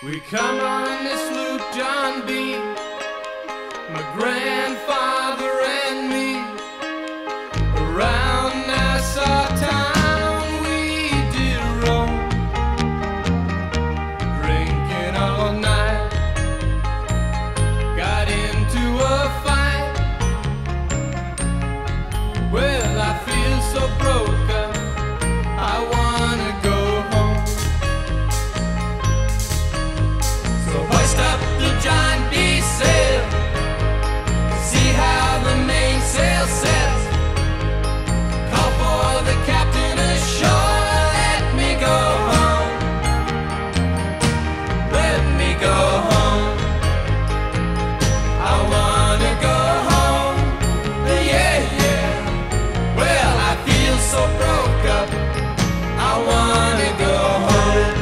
We come on this Sloop, John B., my grandfather and me, around Nassau town we did roam, drinking all night, got into a fight. Well, I feel so broke up, I wanna go home. So hoist up the John B. sail, see how the mainsail sets, call for the captain ashore, let me go home, let me go home. I wanna go home, yeah, yeah. Well, I feel so broke up, I wanna go home.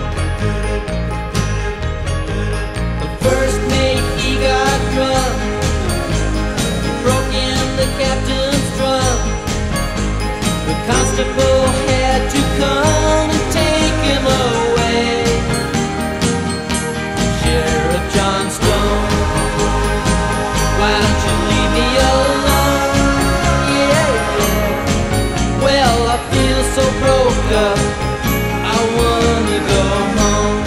The first mate, he got drunk, broke in the captain's trunk. The constable had to come and take him away. Sheriff John Stone, why don't you leave me alone? Yeah, yeah. Well, I feel so broke up, I wanna go home.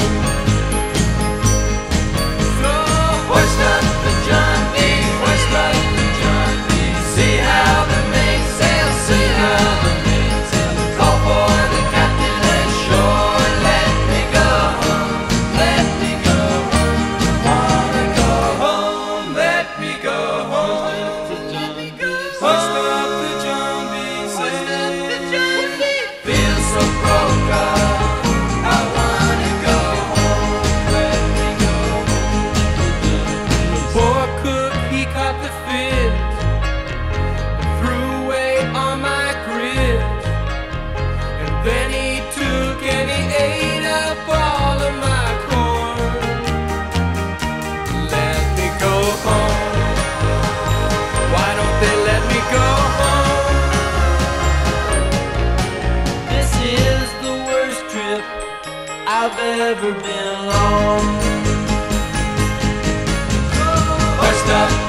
So hoist up the John B., hoist up the John B., see how the mainsail, see how the mainsail, call for the captain ashore, let me go home, let me go home. Wanna go home, let me go home. Hoist up the John B., hoist up the John B., feel so broke up, I wanna go home, let me go home. The poor cook, he caught the fit, threw away all my grit, and then he took and he ate up all of my corn. Let me go home, why don't they let me go home? This is the worst trip I've ever been on. Hoist up